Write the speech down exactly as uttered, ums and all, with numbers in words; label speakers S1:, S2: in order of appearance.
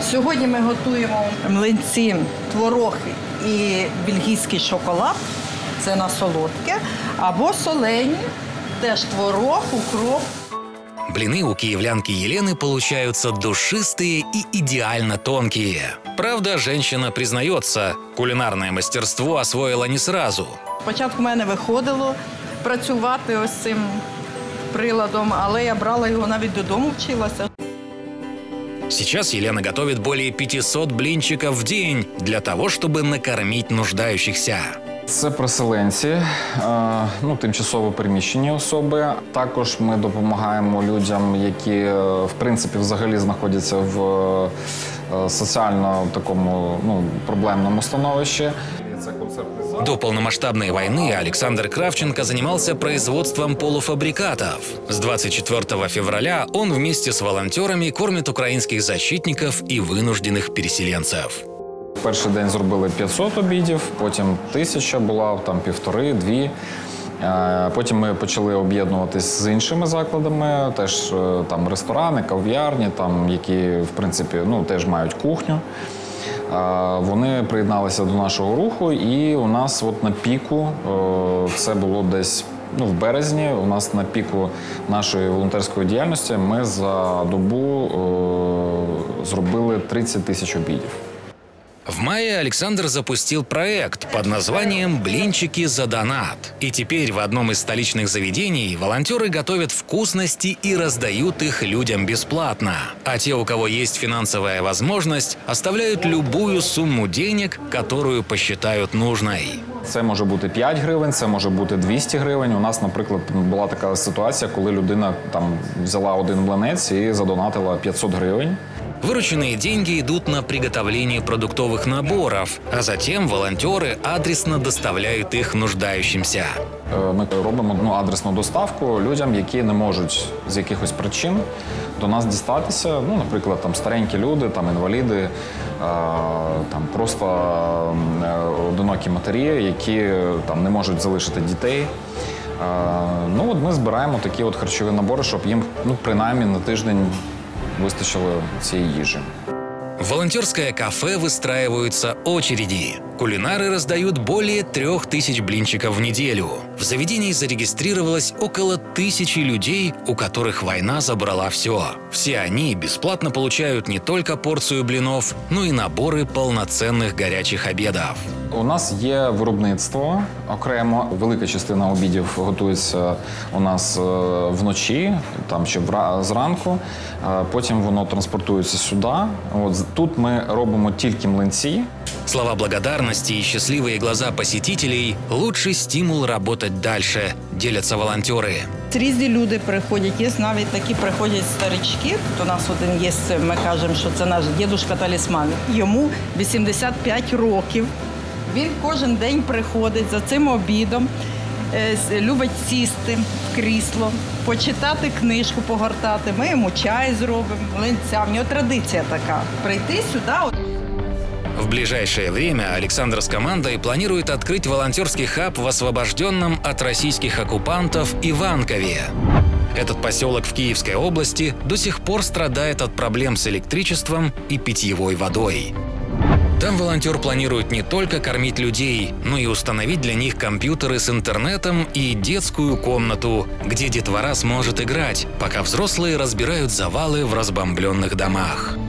S1: Сьогодні ми готуємо млинці, творог і бельгійський шоколад. Це на солодке. Або солені, теж творог, укроп.
S2: Блины у киевлянки Елены получаются душистые и идеально тонкие. Правда, женщина признается, кулинарное мастерство освоила не сразу.
S1: Спочатку в мене виходило працювати ось цим приладом, але я брала його навіть додому, вчилася.
S2: Сейчас Елена готовит более пятисот блинчиков в день для того, чтобы накормить нуждающихся.
S3: Це переселенці, ну, тимчасово переміщені особи. Також ми допомагаємо людям, які, в принципі, взагалі знаходяться в соціально такому, ну, проблемному становищі.
S2: До полномасштабной войны Александр Кравченко занимался производством полуфабрикатов. С двадцать четвёртого февраля он вместе с волонтерами кормит украинских защитников и вынужденных переселенцев.
S3: Перший день зробили п'ятсот обідів, потім тисяча була, там півтори, дві. Потім ми почали об'єднуватись з іншими закладами, теж там ресторани, кав'ярні, там, які, в принципі, ну, теж мають кухню. Вони приєдналися до нашого руху, і у нас от на піку, це було десь, ну, в березні, у нас на піку нашої волонтерської діяльності ми за добу зробили тридцять тисяч обідів.
S2: В мае Александр запустил проект под названием «Блинчики за донат». И теперь в одном из столичных заведений волонтеры готовят вкусности и раздают их людям бесплатно. А те, у кого есть финансовая возможность, оставляют любую сумму денег, которую посчитают нужной.
S3: Це може бути п'ять гривень, це може бути двісті гривень. У нас, наприклад, була така ситуація, коли людина там взяла один млинець і задонатила п'ятсот гривень.
S2: Вырученные деньги идут на приготовление продуктовых наборов, а затем волонтеры адресно доставляют их нуждающимся.
S3: Ми робимо, ну, адресну доставку людям, які не можуть з якихось причин до нас дістатися. Ну, наприклад, там старенькі люди, там інваліди, там просто одинокі матері, які там не можуть залишити дітей. Ну, от ми збираємо такі от харчові набори, щоб їм, ну, принаймні на тиждень выстачило цієї їжі.
S2: В волонтерское кафе выстраиваются очереди. Кулинары раздают более трех тысяч блинчиков в неделю. В заведении зарегистрировалось около тысячи людей, у которых война забрала все. Все они бесплатно получают не только порцию блинов, но и наборы полноценных горячих обедов.
S3: У нас є виробництво окремо. Велика частина обідів готується у нас вночі, там ще зранку. Потім воно транспортується сюди. От тут ми робимо тільки млинці.
S2: Слова благодарности и счастливые глаза посетителей – лучший стимул работать дальше, делятся волонтеры.
S1: Різні люди приходять, є навіть такі приходять старички. У нас один є, ми кажемо, що це наш дідушка-талісман. Йому вісімдесят п'ять років. Він кожен день приходить за цим обідом, любить сісти в крісло, почитати книжку, погортати. Ми йому чай зробимо, млинця. В нього традиція така – прийти сюди.
S2: В ближайшее время Александр с командой планирует открыть волонтерский хаб в освобожденном от российских оккупантов Иванкове. Этот поселок в Киевской области до сих пор страдает от проблем с электричеством и питьевой водой. Там волонтер планирует не только кормить людей, но и установить для них компьютеры с интернетом и детскую комнату, где детвора сможет играть, пока взрослые разбирают завалы в разбомбленных домах.